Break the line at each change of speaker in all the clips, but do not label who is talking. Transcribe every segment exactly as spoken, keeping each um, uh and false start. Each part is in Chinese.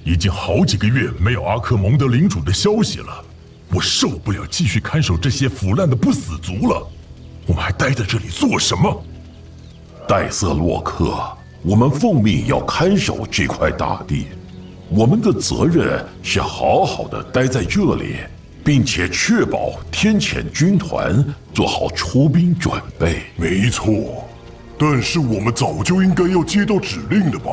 已经好几个月没有阿克蒙德领主的消息了，我受不了继续看守这些腐烂的不死族了。我们还待在这里做什么？
戴瑟洛克，我们奉命要看守这块大地，我们的责任是好好的待在这里，并且确保天谴军团做好出兵准备。
没错，但是我们早就应该要接到指令了吧？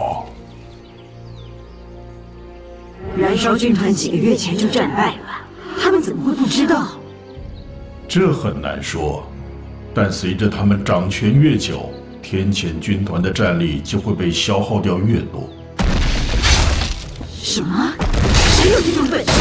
燃烧军团几个月前就战败了，他们怎么会不知道？
这很难说，但随着他们掌权越久，天谴军团的战力就会被消耗掉越多。
什么？谁有这种本事？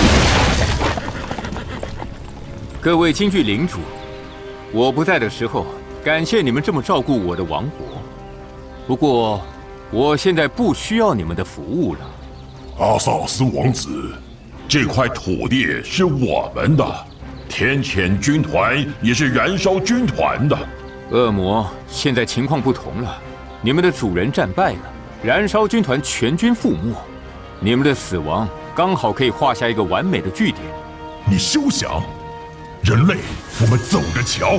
各位京剧领主，我不在的时候，感谢你们这么照顾我的王国。不过，我现在不需要你们的服务了。
阿萨斯王子，
这块土地是我们的，天谴军团也是燃烧军团的。
恶魔，现在情况不同了，你们的主人战败了，燃烧军团全军覆没，你们的死亡刚好可以画下一个完美的句点。
你休想！人类，我们走着瞧。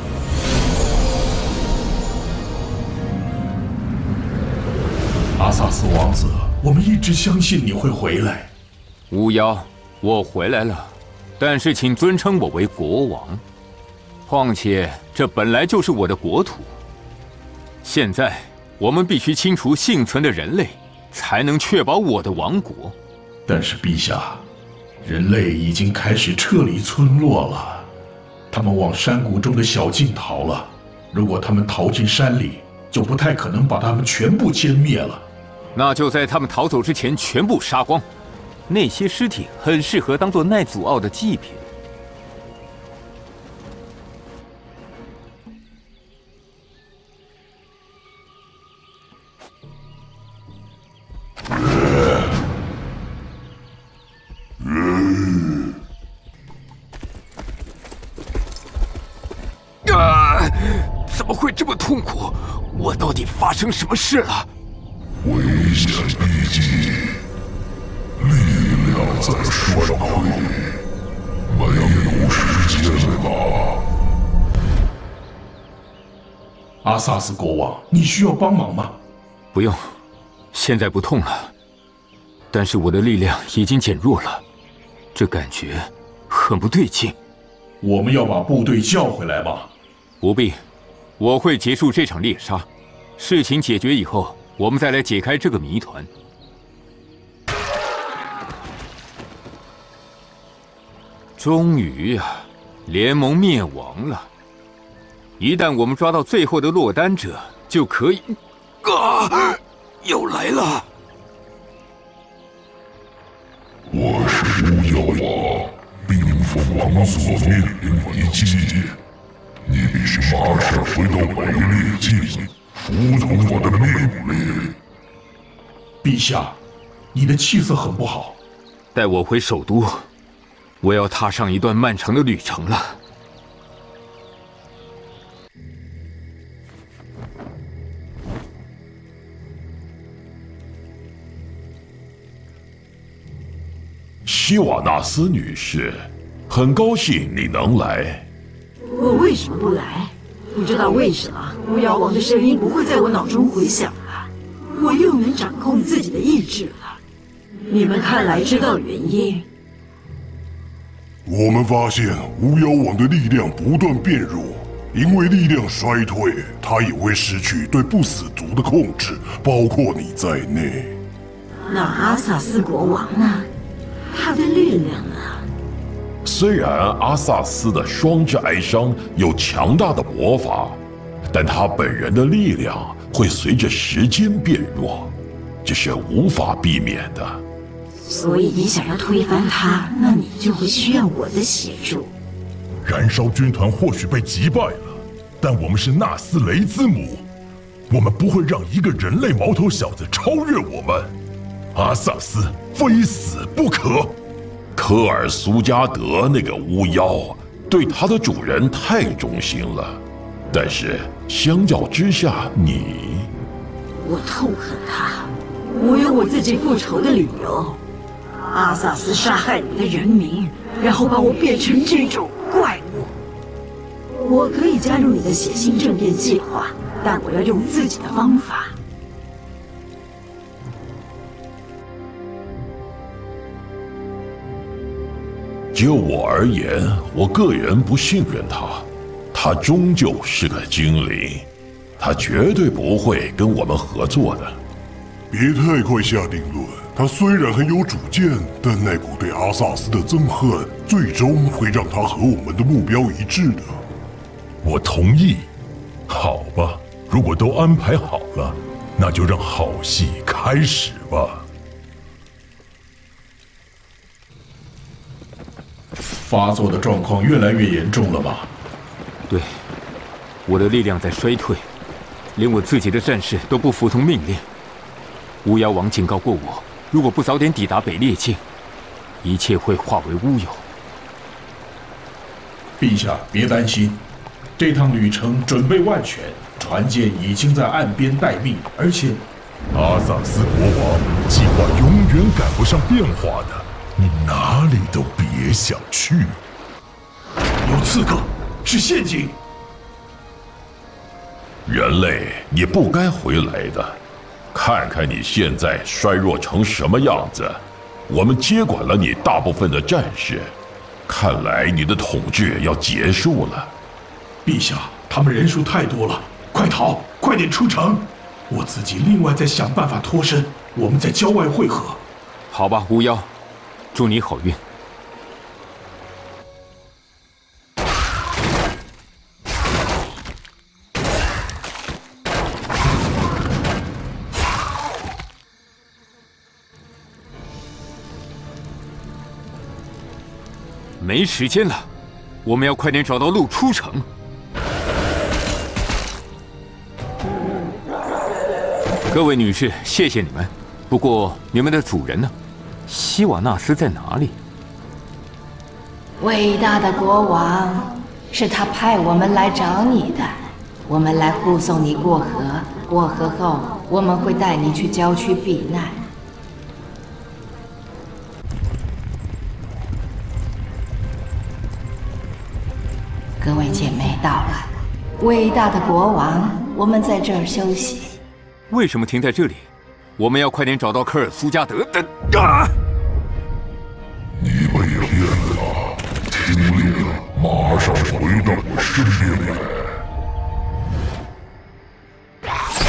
阿萨斯王子，我们一直相信你会回来。
巫妖，我回来了，但是请尊称我为国王。况且这本来就是我的国土。现在我们必须清除幸存的人类，才能确保我的王国。
但是陛下，人类已经开始撤离村落了，他们往山谷中的小径逃了。如果他们逃进山里，就不太可能把他们全部歼灭了。
那就在他们逃走之前全部杀光。那些尸体很适合当做奈祖奥的祭品。
啊！怎么会这么痛苦？我到底发生什么事了？
危险逼近，力量在衰退，没有时间了。
阿萨斯国王，你需要帮忙吗？
不用，现在不痛了。但是我的力量已经减弱了，这感觉很不对劲。
我们要把部队叫回来吗？
不必，我会结束这场猎杀。事情解决以后，我们再来解开这个谜团。终于啊，联盟灭亡了。一旦我们抓到最后的落单者，就可以……
啊！又来了！
我是巫妖王，并奉王所命令为祭。你必须马上回到美丽境，服从我的命令。
陛下，你的气色很不好。
带我回首都，我要踏上一段漫长的旅程了。
希瓦纳斯女士，很高兴你能来。
我为什么不来？不知道为什么巫妖王的声音不会在我脑中回响了，我又能掌控自己的意志了。你们看来知道原因。
我们发现巫妖王的力量不断变弱，因为力量衰退，他也会失去对不死族的控制，包括你在内。
那阿萨斯国王呢？他的力量呢？
虽然阿萨斯的双之哀伤有强大的魔法，但他本人的力量会随着时间变弱，这是无法避免的。
所以你想要推翻他，那你就会需要我的协助。
燃烧军团或许被击败了，但我们是纳斯雷兹姆，我们不会让一个人类毛头小子超越我们。阿萨斯非死不可。
科尔苏加德那个巫妖对他的主人太忠心了，但是相较之下，你……
我痛恨他，我有我自己复仇的理由。 阿萨斯杀害了我的人民，然后把我变成这种怪物。我可以加入你的血腥政变计划，但我要用自己的方法。
就我而言，我个人不信任他，他终究是个精灵，他绝对不会跟我们合作的。
别太快下定论。他虽然很有主见，但那股对阿萨斯的憎恨，最终会让他和我们的目标一致的。
我同意。好吧，如果都安排好了，那就让好戏开始吧。
发作的状况越来越严重了吧？
对，我的力量在衰退，连我自己的战士都不服从命令。巫妖王警告过我，如果不早点抵达北烈境，一切会化为乌有。
陛下，别担心，这趟旅程准备万全，船舰已经在岸边待命，而且
阿萨斯国王计划永远赶不上变化的，你哪里都别想去。
有刺客，是陷阱。
人类，你不该回来的。看看你现在衰弱成什么样子，我们接管了你大部分的战士，看来你的统治要结束了。
陛下，他们人数太多了，快逃，快点出城！我自己另外再想办法脱身，我们在郊外会合。
好吧，巫妖，祝你好运。没时间了，我们要快点找到路出城。各位女士，谢谢你们。不过你们的主人呢？希瓦纳斯在哪里？
伟大的国王，是他派我们来找你的。我们来护送你过河，过河后我们会带你去郊区避难。各位姐妹到了，伟大的国王，我们在这儿休息。
为什么停在这里？我们要快点找到科尔苏加德的。啊！
你被骗了，听令，马上回到我身边来。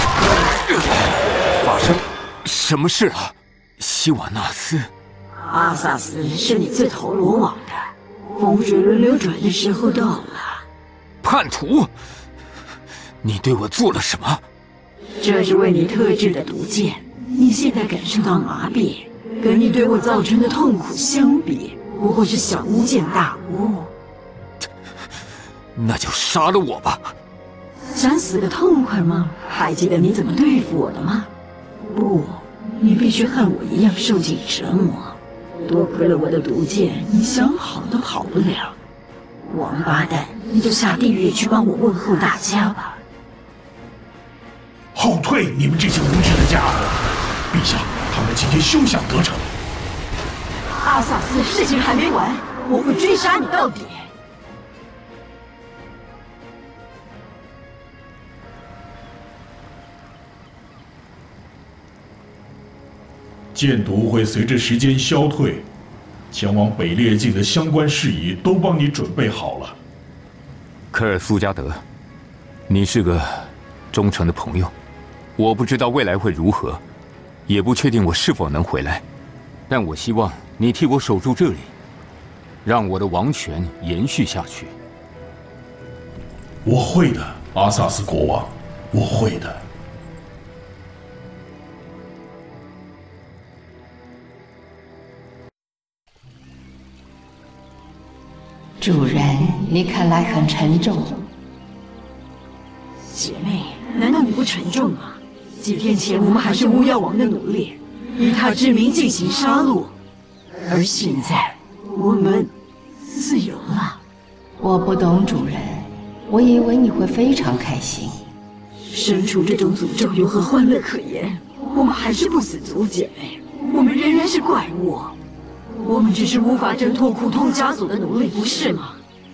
发生什么事了？希瓦纳斯，
阿萨斯是你自投罗网的，风水轮流转的时候到了。
叛徒，你对我做了什么？
这是为你特制的毒箭，你现在感受到麻痹，跟你对我造成的痛苦相比，不过是小巫见大巫。
那就杀了我吧！
想死个痛快吗？还记得你怎么对付我的吗？不，你必须和我一样受尽折磨。多亏了我的毒箭，你想跑都跑不了。王八蛋，你就下地狱去帮我问候大家吧！
后退，你们这些无知的家伙！陛下，他们今天休想得逞。
阿萨斯，事情还没完，我会追杀你到底。
箭毒会随着时间消退，前往北烈境的相关事宜都帮你准备好了。
科尔苏加德，你是个忠诚的朋友，我不知道未来会如何，也不确定我是否能回来，但我希望你替我守住这里，让我的王权延续下去。
我会的，阿萨斯国王，我会的。
主人，你看来很沉重。
姐妹，难道你不沉重吗？几天前我们还是巫妖王的奴隶，以他之名进行杀戮，而现在我们自由了。
我不懂主人，我以为你会非常开心。
身处这种诅咒有何欢乐可言？我们还是不死族姐妹，我们仍然是怪物。 我们只是无法挣脱苦痛枷锁的奴隶，不是吗？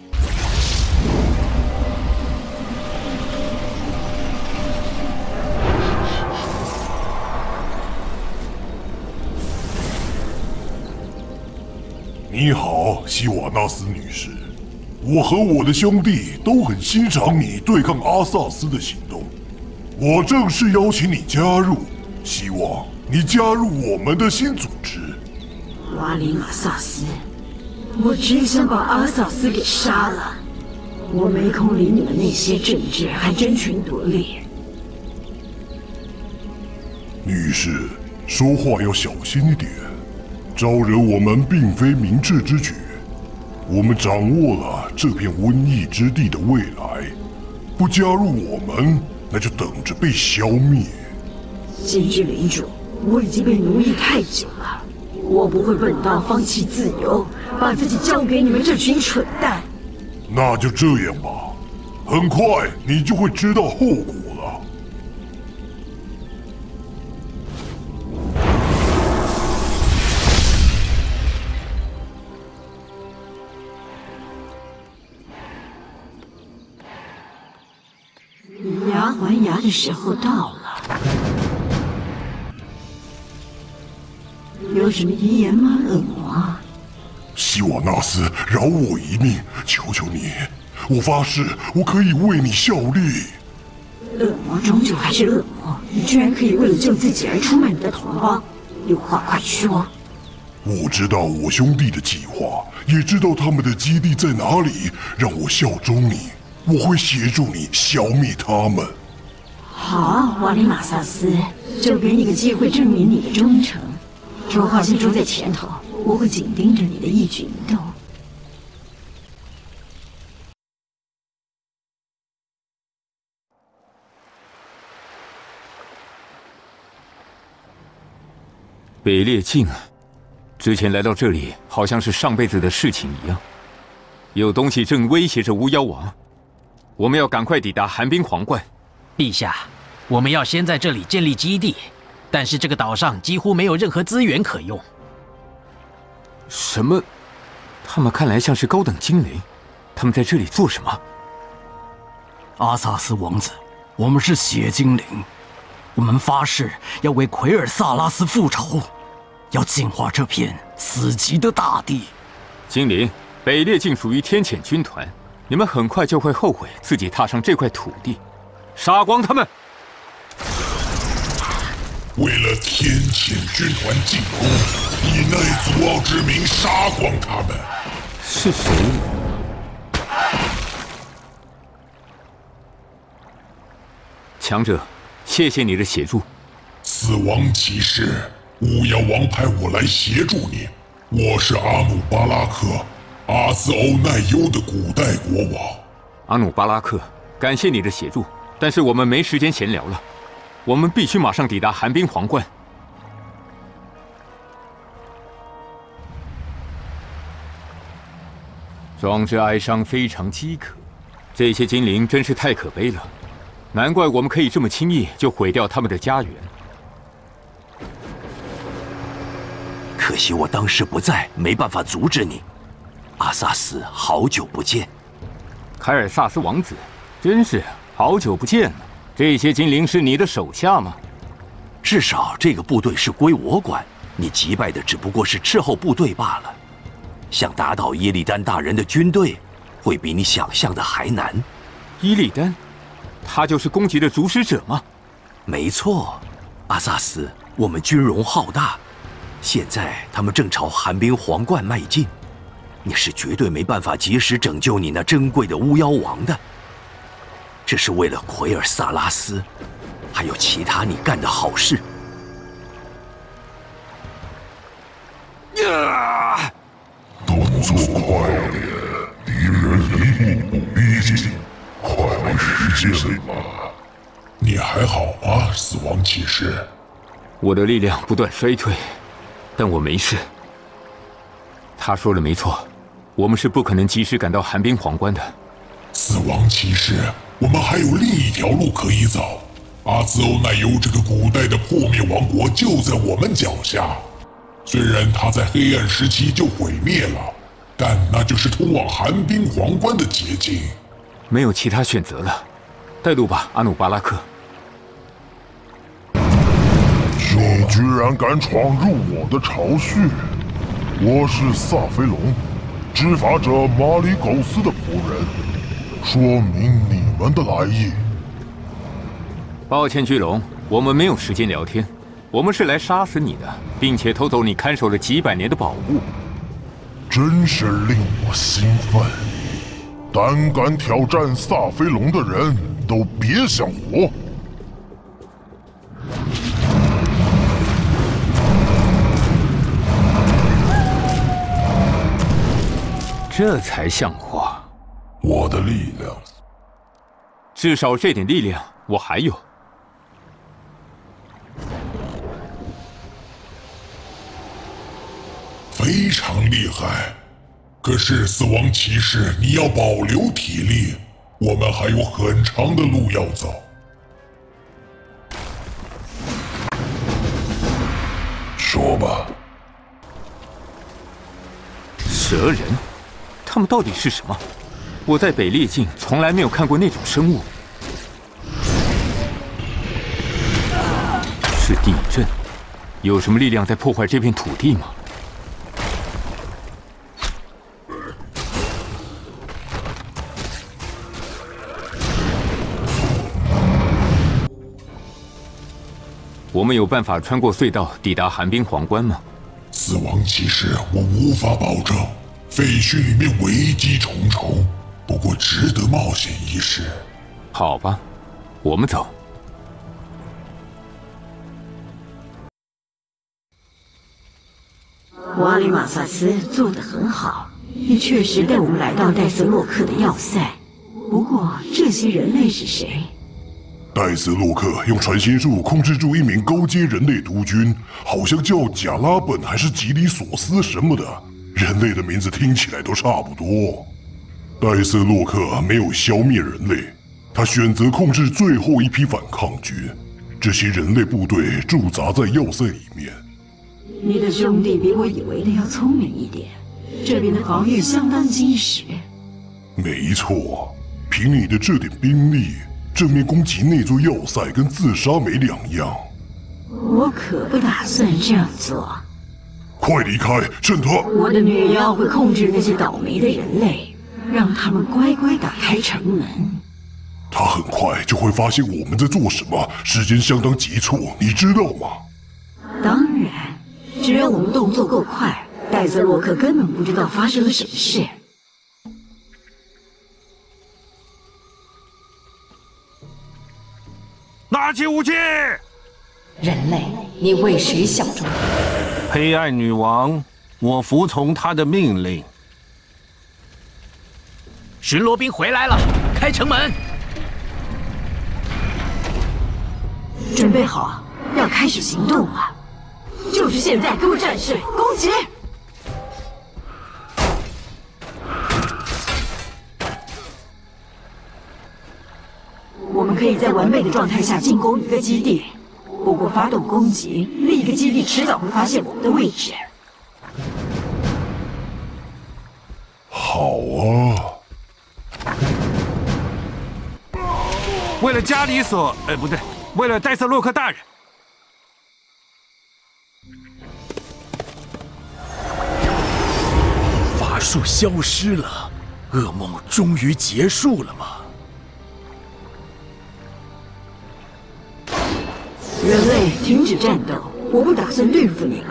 你好，希瓦纳斯女士。我和我的兄弟都很欣赏你对抗阿萨斯的行动。我正式邀请你加入，希望你加入我们的新组织。
瓦里马萨斯，我只想把阿萨斯给杀了。我没空理你们那些政治还争权夺利。
女士，说话要小心一点。招惹我们并非明智之举。我们掌握了这片瘟疫之地的未来，不加入我们，那就等着被消灭。
金之领主，我已经被奴役太久了，我不会笨到放弃自由，把自己交给你们这群蠢蛋。
那就这样吧，很快你就会知道后果了。
牙还牙的时候到了。有什么遗言吗，恶魔？
希瓦纳斯，饶我一命，求求你！我发誓，我可以为你效力。
恶魔终究还是恶魔，你居然可以为了救自己而出卖你的同胞，有话快说！
我知道我兄弟的计划，也知道他们的基地在哪里，让我效忠你。我会协助你消灭他们。
好，瓦里马萨斯，就给你个机会证明你的忠诚。筹划先说在前头，我会紧盯着你的一举一动。
北列境，之前来到这里好像是上辈子的事情一样。有东西正威胁着巫妖王，我们要赶快抵达寒冰皇冠。
陛下，我们要先在这里建立基地，但是这个岛上几乎没有任何资源可用。
什么？他们看来像是高等精灵，他们在这里做什么？
阿萨斯王子，我们是血精灵，我们发誓要为奎尔萨拉斯复仇，要净化这片死寂的大地。
精灵，北列境属于天谴军团，你们很快就会后悔自己踏上这块土地，杀光他们！
为了天谴军团进攻，以奈祖奥之名杀光他们。
是谁？强者，谢谢你的协助。
死亡骑士，巫妖王派我来协助你。我是阿努巴拉克，阿兹欧奈优的古代国王。
阿努巴拉克，感谢你的协助，但是我们没时间闲聊了。我们必须马上抵达寒冰皇冠。壮志哀伤，非常饥渴。这些精灵真是太可悲了，难怪我们可以这么轻易就毁掉他们的家园。
可惜我当时不在，没办法阻止你。阿萨斯，好久不见。
凯尔萨斯王子，真是好久不见了。这些精灵是你的手下吗？
至少这个部队是归我管，你击败的只不过是斥候部队罢了。想打倒耶利丹大人的军队，会比你想象的还难。
耶利丹，他就是攻击的主使者吗？
没错，阿萨斯，我们军容浩大，现在他们正朝寒冰皇冠迈进，你是绝对没办法及时拯救你那珍贵的巫妖王的。这是为了奎尔萨拉斯，还有其他你干的好事。
啊！动作快点，敌人一步步逼近，快没时间了。你还好吗，死亡骑士？
我的力量不断衰退，但我没事。他说的没错，我们是不可能及时赶到寒冰皇冠的。
死亡骑士，我们还有另一条路可以走。阿兹欧奈尤这个古代的破灭王国就在我们脚下。 虽然它在黑暗时期就毁灭了，但那就是通往寒冰皇冠的捷径。
没有其他选择了，带路吧，阿努巴拉克。
你居然敢闯入我的巢穴！我是萨菲隆，执法者马里苟斯的仆人，说明你们的来意。
抱歉，巨龙，我们没有时间聊天，我们是来杀死你的，并且偷走你看守了几百年的宝物。
真是令我兴奋！胆敢挑战萨菲隆的人都别想活！
这才像话。
我的力量，
至少这点力量我还有。
非常厉害。可是死亡骑士，你要保留体力，我们还有很长的路要走。说吧。
蛇人，他们到底是什么？我在北列境从来没有看过那种生物。是地震？有什么力量在破坏这片土地吗？我们有办法穿过隧道抵达寒冰皇冠吗？
死亡骑士，我无法保证。废墟里面危机重重，不过值得冒险一试。
好吧，我们走。
瓦里马萨斯做得很好，你确实带我们来到戴斯洛克的要塞。不过，这些人类是谁？
戴斯洛克用传心术控制住一名高阶人类督军，好像叫贾拉本还是吉里索斯什么的，人类的名字听起来都差不多。戴斯洛克没有消灭人类，他选择控制最后一批反抗军，这些人类部队驻扎在要塞里面。
你的兄弟比我以为的要聪明一点，这边的防御相当坚实。
没错，凭你的这点兵力，正面攻击那座要塞跟自杀没两样。
我可不打算这样做。
快离开，趁他！
我的女妖会控制那些倒霉的人类，让他们乖乖打开城门。
他很快就会发现我们在做什么，时间相当急促，你知道吗？
当然，只要我们动作够快，戴斯洛克根本不知道发生了什么事。
拿起武器！
人类，你为谁效忠？
黑暗女王，我服从她的命令。
巡逻兵回来了，开城门！
准备好，要开始行动了！就是现在，给我战士攻击！我们可以在完备的状态下进攻一个基地，不过发动攻击，另一个基地迟早会发现我们的位置。
好啊！
为了加里索，呃，不对，为了戴瑟洛克大人。
法术消失了，噩梦终于结束了吗？
人类，停止战斗！我不打算对付你们。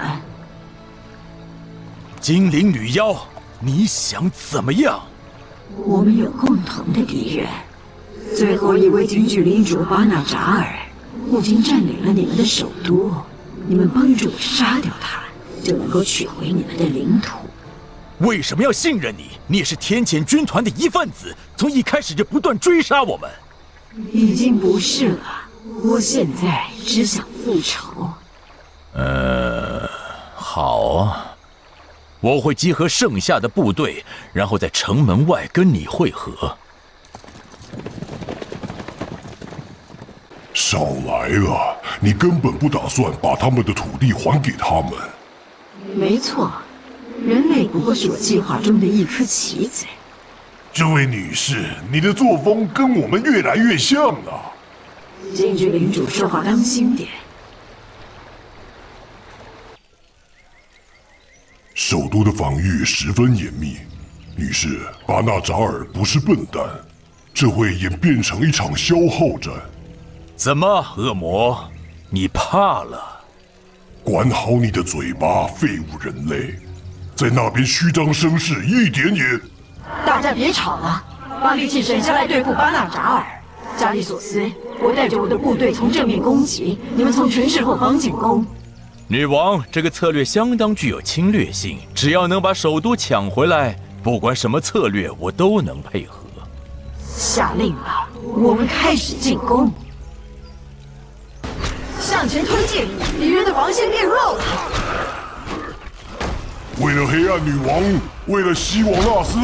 精灵女妖，你想怎么样？
我们有共同的敌人。最后一位京剧领主巴纳扎尔已经占领了你们的首都，你们帮助我杀掉他，就能够取回你们的领土。
为什么要信任你？你也是天谴军团的一份子，从一开始就不断追杀我们。
已经不是了，我现在只想复仇。
呃，好啊，我会集合剩下的部队，然后在城门外跟你会合。
少来了，你根本不打算把他们的土地还给他们。
没错，人类不过是我计划中的一颗棋子。
这位女士，你的作风跟我们越来越像了。
禁区领主说话当心点。
首都的防御十分严密，女士，巴纳扎尔不是笨蛋，这会演变成一场消耗战。
怎么，恶魔，你怕了？
管好你的嘴巴，废物人类，在那边虚张声势，一点也……
大家别吵了，把力气省下来对付巴纳扎尔。加利索斯，我带着我的部队从正面攻击，你们从城市后方进攻。
女王，这个策略相当具有侵略性，只要能把首都抢回来，不管什么策略，我都能配合。
下令吧，我们开始进攻。向前推进，敌人的防线变弱了。
为了黑暗女王，为了希瓦纳斯，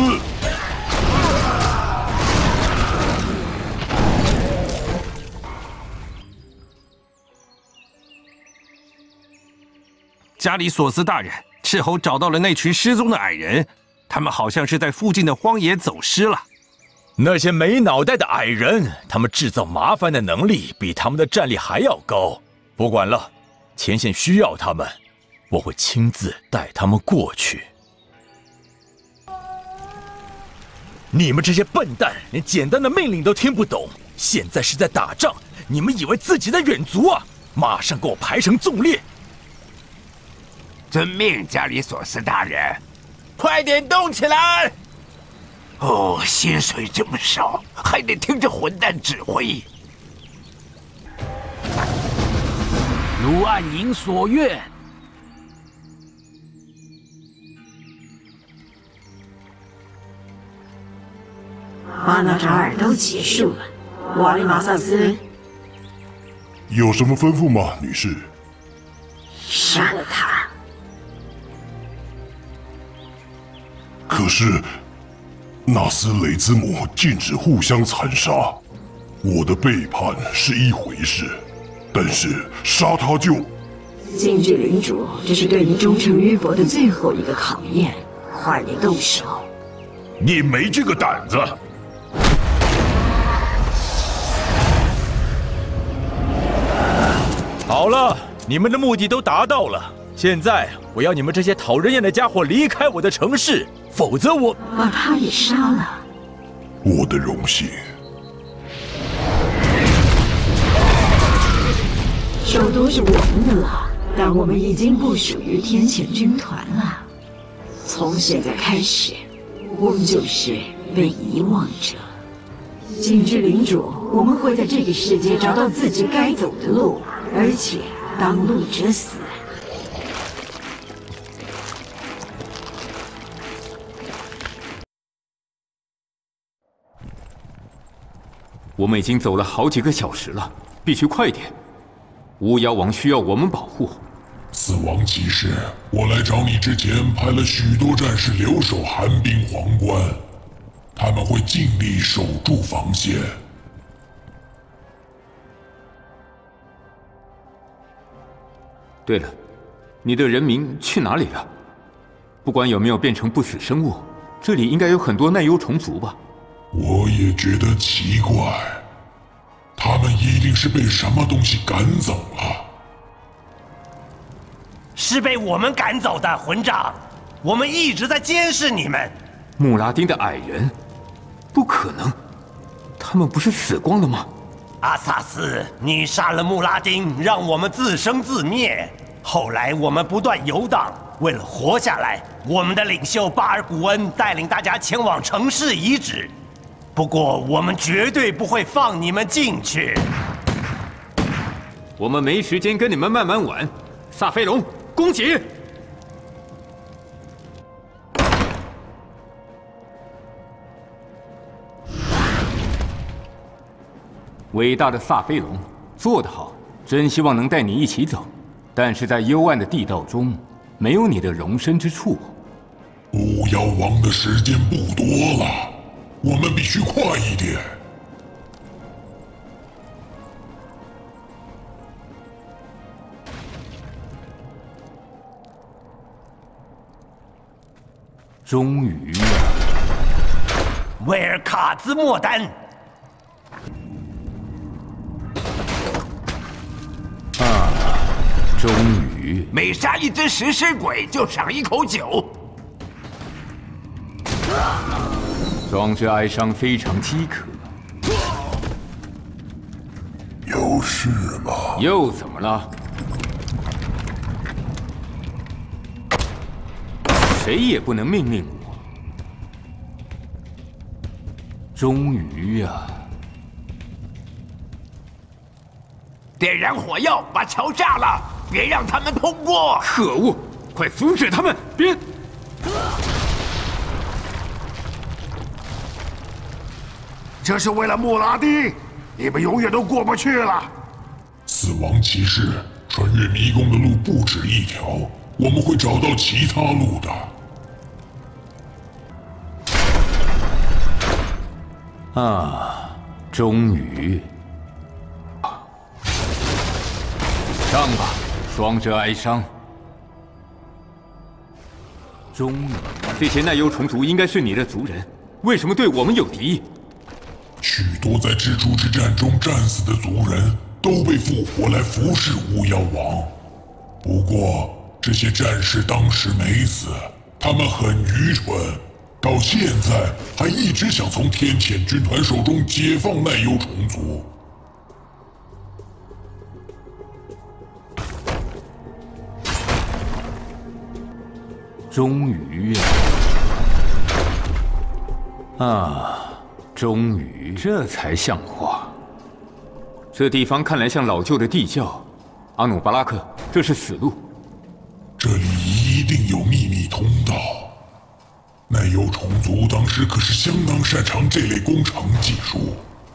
加里索斯大人，斥候找到了那群失踪的矮人，他们好像是在附近的荒野走失了。
那些没脑袋的矮人，他们制造麻烦的能力比他们的战力还要高。不管了，前线需要他们，我会亲自带他们过去。你们这些笨蛋，连简单的命令都听不懂。现在是在打仗，你们以为自己在远足啊？马上给我排成纵列！
遵命，加里索斯大人，快点动起来！哦，薪水这么少，还得听着混蛋指挥。
如按您所愿。
巴纳扎尔都结束了，瓦利马萨斯，
有什么吩咐吗，女士？
杀了他！
可是，纳斯雷兹姆禁止互相残杀，我的背叛是一回事，但是杀他就……
禁制领主，这是对你忠诚与否的最后一个考验，快点动手！
你没这个胆子！
好了，你们的目的都达到了。现在我要你们这些讨人厌的家伙离开我的城市，否则我
把他也杀了。
我的荣幸。
首都是我们的了，但我们已经不属于天谴军团了。从现在开始，我们就是被遗忘者。禁制领主，我们会在这个世界找到自己该走的路，而且当路者死。
我们已经走了好几个小时了，必须快点。巫妖王需要我们保护。
死亡骑士，我来找你之前派了许多战士留守寒冰皇冠，他们会尽力守住防线。
对了，你的人民去哪里了？不管有没有变成不死生物，这里应该有很多耐忧虫族吧？
我也觉得奇怪，他们一定是被什么东西赶走了。
是被我们赶走的，魂长。我们一直在监视你们。
穆拉丁的矮人，不可能，他们不是死光了吗？
阿萨斯，你杀了穆拉丁，让我们自生自灭。后来我们不断游荡，为了活下来，我们的领袖巴尔古恩带领大家前往城市遗址。不过，我们绝对不会放你们进去。
我们没时间跟你们慢慢玩。萨菲龙，攻击！伟大的萨菲龙，做得好！真希望能带你一起走，但是在幽暗的地道中，没有你的容身之处。
巫妖王的时间不多了。我们必须快一点。
终于啊！
威尔卡兹莫丹。
啊，终于！
每杀一只食尸鬼就赏一口酒。
壮志哀伤非常饥渴。
有事吗？
又怎么了？谁也不能命令我。终于呀！
点燃火药，把桥炸了，别让他们通过！
可恶！快阻止他们！别！
这是为了穆拉丁，你们永远都过不去了。死亡骑士，穿越迷宫的路不止一条，我们会找到其他路的。
啊，终于！上吧，双者哀伤。终于，这些耐忧虫族应该是你的族人，为什么对我们有敌意？
许多在蜘蛛之战中战死的族人都被复活来服侍巫妖王。不过，这些战士当时没死，他们很愚蠢。到现在还一直想从天谴军团手中解放耐忧虫族。
终于呀！啊，终于，这才像话。这地方看来像老旧的地窖。阿努巴拉克，这是死路。
这里一定有秘密通道。耐忧虫族当时可是相当擅长这类工程技术。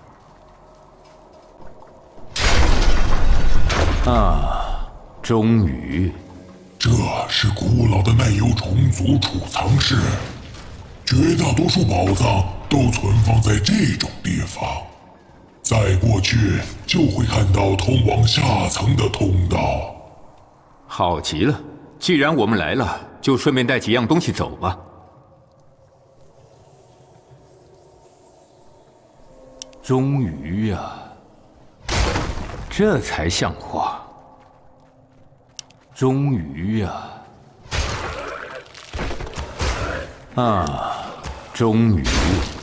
啊，终于！
这是古老的耐忧虫族储藏室，绝大多数宝藏都存放在这种地方。再过去就会看到通往下层的通道。
好极了，既然我们来了，就顺便带几样东西走吧。终于呀、啊，这才像话。终于呀、啊，啊，终于，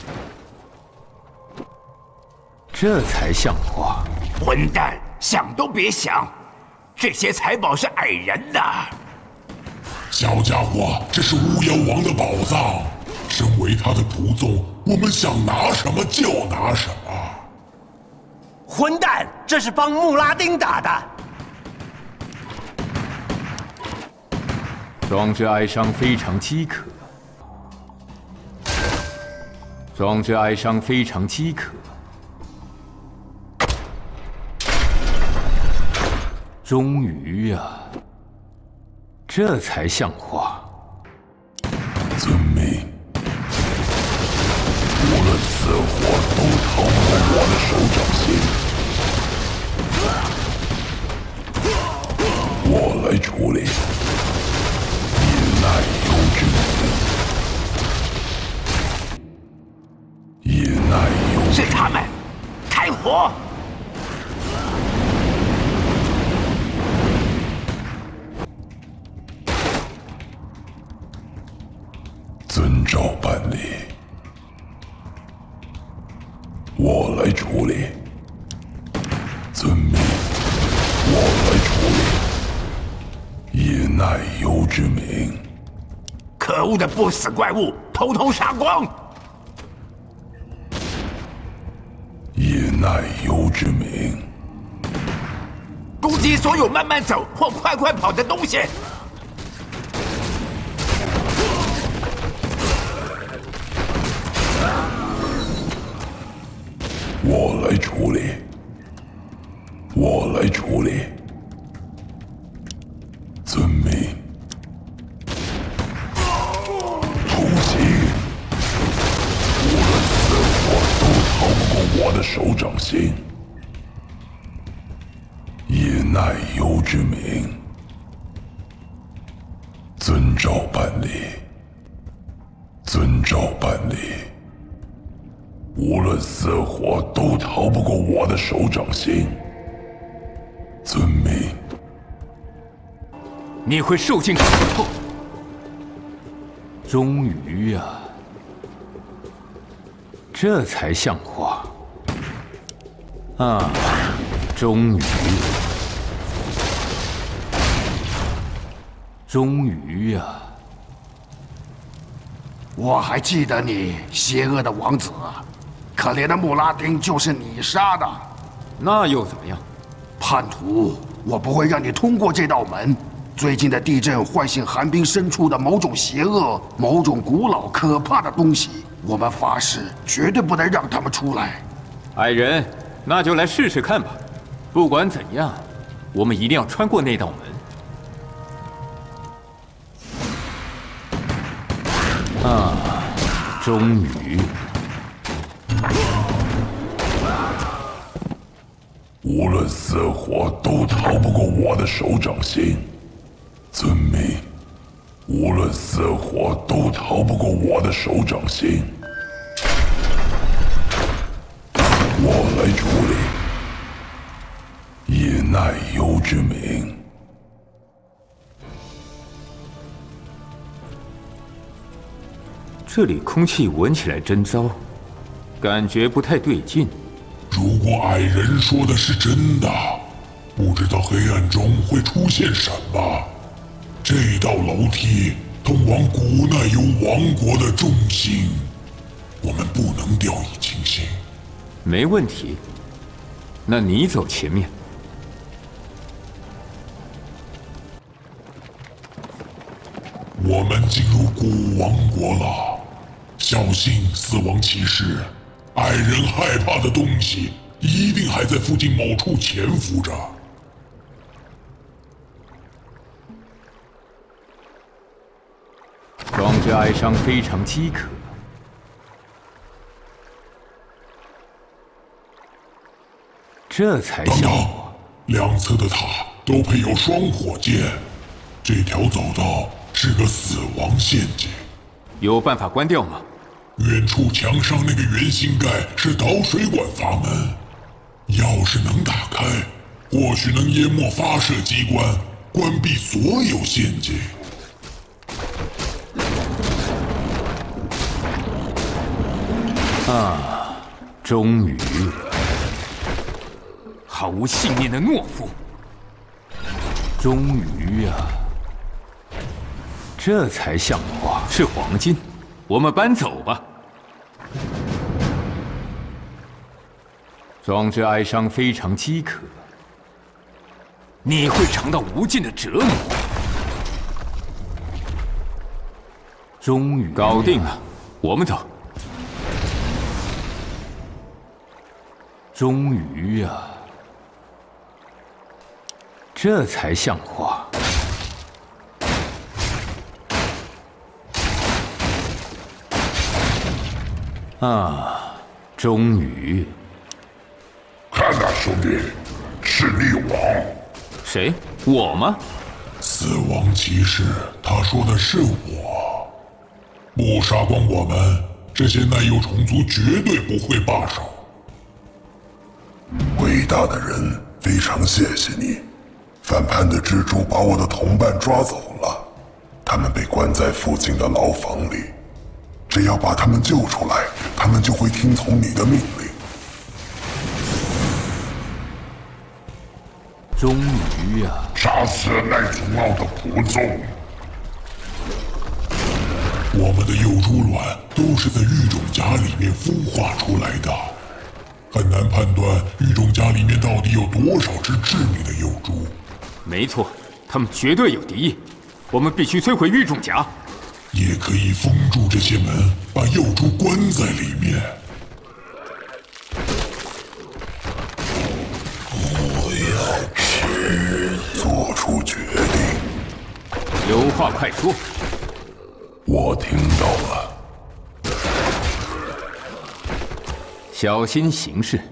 这才像话。
混蛋，想都别想，这些财宝是矮人的。
小家伙，这是巫妖王的宝藏。身为他的仆从，我们想拿什么就拿什么。
混蛋，这是帮穆拉丁打的。
壮志哀伤非常饥渴。壮志哀伤非常饥渴。终于呀、啊，这才像话。
遵命。无论死活都逃不过我的手掌心。我来处理。以耐忧之名。以耐忧。
是他们，开火！
遵照办理。我来处理。遵命。我来处理。以耐忧之名。
可恶的不死怪物，统统杀光！
以耐忧之名。
攻击所有慢慢走或快快跑的东西。
我来处理。我来处理。遵命。出行。无论死活都逃不过我的手掌心。以耐忧之名。遵照办理。 遵照办理。无论死活都逃不过我的手掌心。遵命。
你会受尽苦痛。终于呀、啊，这才像话。啊，终于，终于呀、啊！
我还记得你，邪恶的王子。可怜的穆拉丁就是你杀的。
那又怎么样？
叛徒，我不会让你通过这道门。最近的地震唤醒寒冰深处的某种邪恶，某种古老可怕的东西。我们发誓，绝对不能让他们出来。
矮人，那就来试试看吧。不管怎样，我们一定要穿过那道门。啊，终于！
无论死活都逃不过我的手掌心。遵命。无论死活都逃不过我的手掌心。我来处理。以奈由之名。
这里空气闻起来真糟，感觉不太对劲。
如果矮人说的是真的，不知道黑暗中会出现什么。这道楼梯通往古奈由王国的中心，我们不能掉以轻心。
没问题，那你走前面。
我们进入古王国了，小心死亡骑士！矮人害怕的东西一定还在附近某处潜伏着。
壮志哀伤，非常饥渴。这才像话。
两侧的塔都配有双火箭，这条走道是个死亡陷阱。
有办法关掉吗？
远处墙上那个圆形盖是导水管阀门，要是能打开，或许能淹没发射机关，关闭所有陷阱。
啊，终于！毫无信念的懦夫！终于呀、啊，这才像话。是黄金，我们搬走吧。壮志哀伤，非常饥渴。你会尝到无尽的折磨。终于搞定了，我们走。终于呀、啊，这才像话。啊，终于！
看呐，兄弟，是力王。
谁？我吗？
死亡骑士，他说的是我。不杀光我们，这些奈由虫族绝对不会罢手。伟大的人，非常谢谢你。反叛的蜘蛛把我的同伴抓走了，他们被关在附近的牢房里。只要把他们救出来，他们就会听从你的命令。
终于呀、啊！
杀死奈祖奥的仆从。我们的幼猪卵都是在育种荚里面孵化出来的，很难判断育种荚里面到底有多少只致命的幼猪。
没错，他们绝对有敌意，我们必须摧毁育种荚。
也可以封住这些门，把幼猪关在里面。我要吃，做出决定。
有话快说。
我听到了。
小心行事。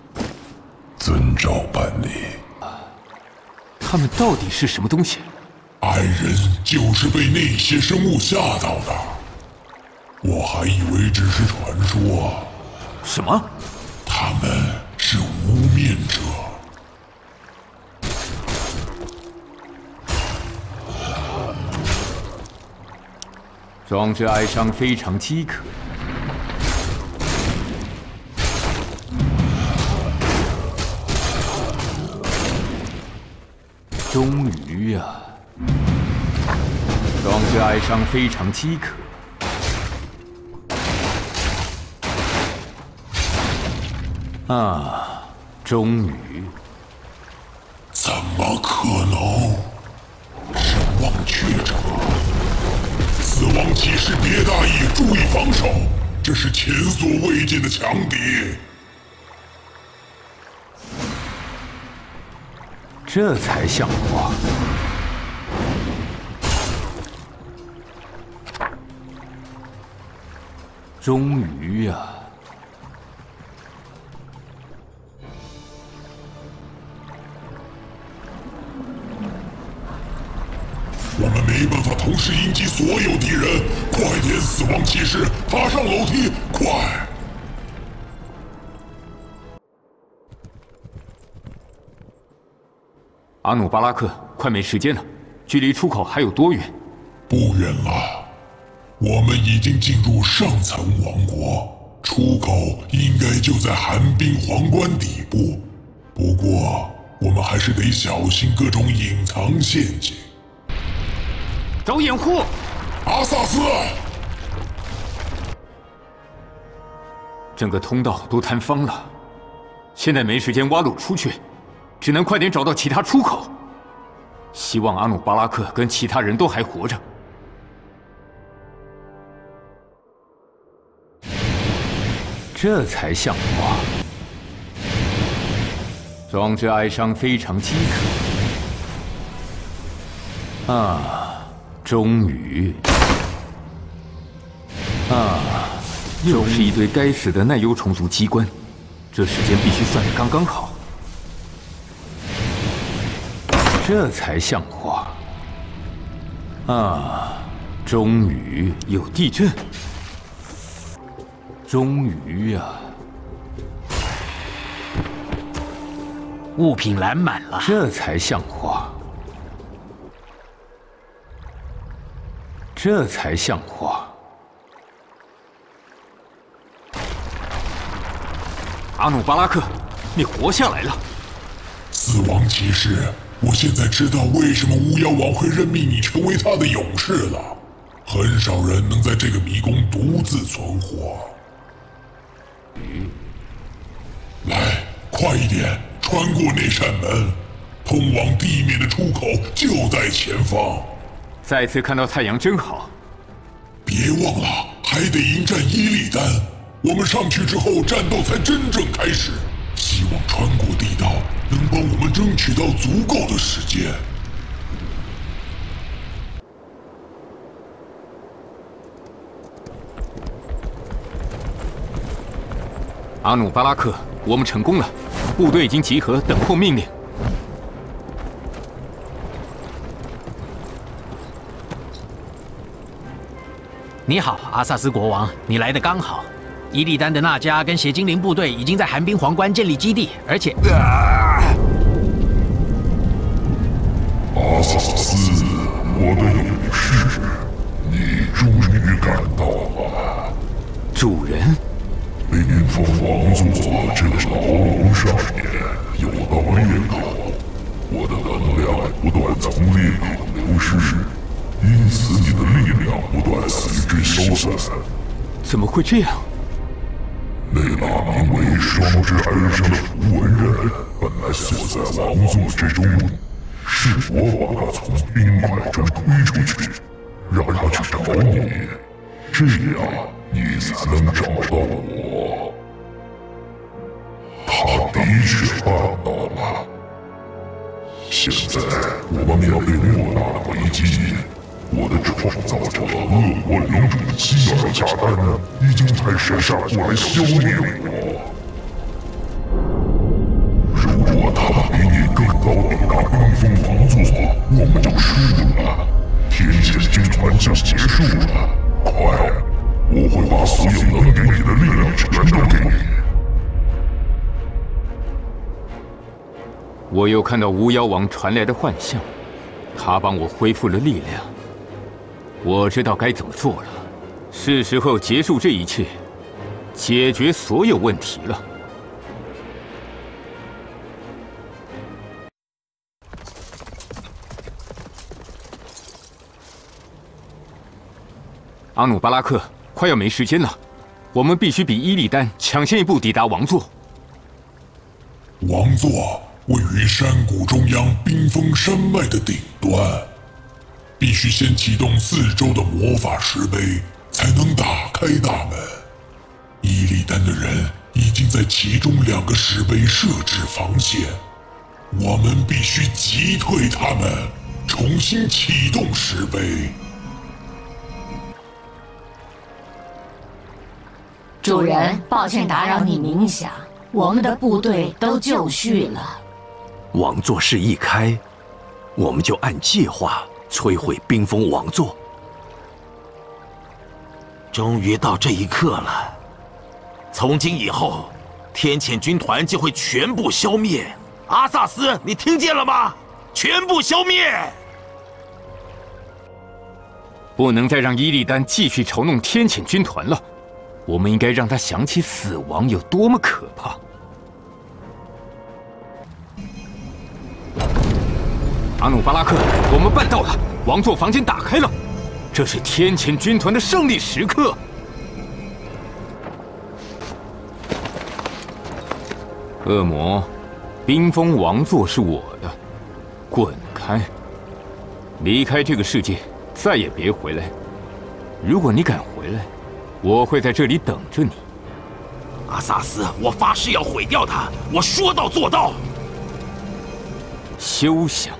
遵照办理。
他们到底是什么东西？
矮人就是被那些生物吓到的。我还以为只是传说。
什么？
他们是无面者。
装置哀伤非常饥渴。终于呀、啊！装置哀伤非常饥渴。啊，终于！
怎么可能？是忘却者！死亡骑士别大意，注意防守，这是前所未见的强敌。
这才像话。终于呀、啊！
我们没办法同时迎击所有敌人，快点，死亡骑士，爬上楼梯，快！
阿努巴拉克，快没时间了，距离出口还有多远？
不远了，我们已经进入上层王国，出口应该就在寒冰皇冠底部。不过，我们还是得小心各种隐藏陷阱。
找掩护！
阿萨斯！
整个通道都坍方了，现在没时间挖路出去。只能快点找到其他出口。希望阿努巴拉克跟其他人都还活着。这才像话。装置哀伤非常饥渴。啊，终于！啊，又是一堆该死的耐忧虫族机关，这时间必须算得刚刚好。这才像话！啊，终于有地震！终于呀、啊！
物品拦满了，
这才像话！这才像话！阿努巴拉克，你活下来了！
死亡骑士。我现在知道为什么巫妖王会任命你成为他的勇士了。很少人能在这个迷宫独自存活。来，快一点，穿过那扇门，通往地面的出口就在前方。
再次看到太阳真好。
别忘了，还得迎战伊利丹。我们上去之后，战斗才真正开始。希望穿过地道能帮我们争取到足够的时间。
阿努巴拉克，我们成功了，部队已经集合，等候命令。
你好，阿萨斯国王，你来的刚好。伊利丹的纳迦跟血精灵部队已经在寒冰皇冠建立基地，而且……啊、
阿萨斯，我的勇士，你终于赶到了。
主人，
冰封王座这个牢笼上面有道裂口，我的能量不断从裂口流失，因此你的力量不断随之消散。
怎么会这样？
那那名为双之哀伤的符文人，本来锁在王座之中，是我把他从冰块中推出去，让他去找你，这样你才能找到我。他的确办到了。现在我们面对莫大的危机。我的创造者恶国领主基尔加丹已经派使者过来消灭我。如果他们比你更高抵达冰封王座，我们就输了。
我又看到巫妖王传来的幻象，他帮我恢复了力量。我知道该怎么做了，是时候结束这一切，解决所有问题了。阿努巴拉克，快要没时间了，我们必须比伊利丹抢先一步抵达王座。
王座位于山谷中央冰封山脉的顶端，必须先启动四周的魔法石碑，才能打开大门。伊利丹的人已经在其中两个石碑设置防线，我们必须击退他们，重新启动石碑。
主人，抱歉打扰你冥想，我们的部队都就绪了。
王座室一开，我们就按计划摧毁冰封王座。
终于到这一刻了，从今以后，天谴军团就会全部消灭。阿萨斯，你听见了吗？全部消灭！
不能再让伊利丹继续嘲弄天谴军团了。我们应该让他想起死亡有多么可怕。阿努巴拉克，我们办到了，王座房间打开了，这是天谴军团的胜利时刻。恶魔，冰封王座是我的，滚开！离开这个世界，再也别回来。如果你敢回来，我会在这里等着你。
阿萨斯，我发誓要毁掉他，我说到做到。
休想！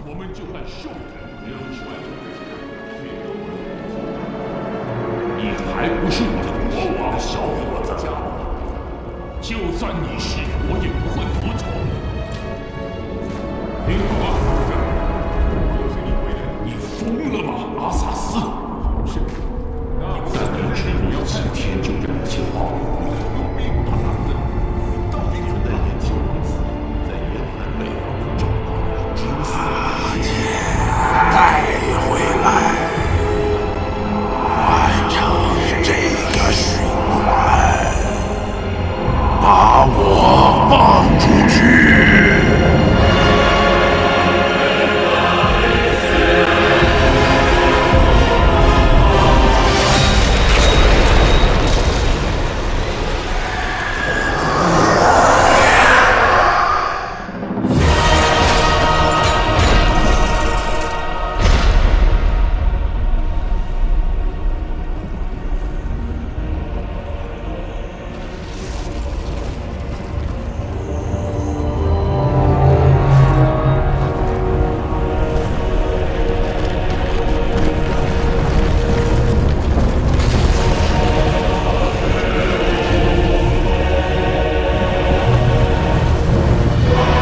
我们就和兽人两全你还不是我的国王，小伙子！就算你是，我也不会服从。听好了，你疯了吗，阿萨斯？是，你在明知有几天就忍不起话了。阿萨斯，你到底存在眼前王子，在远南北方找到了金丝
带回来，完成这个循环，把我放出去。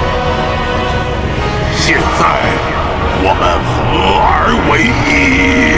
现在，我们合而为一。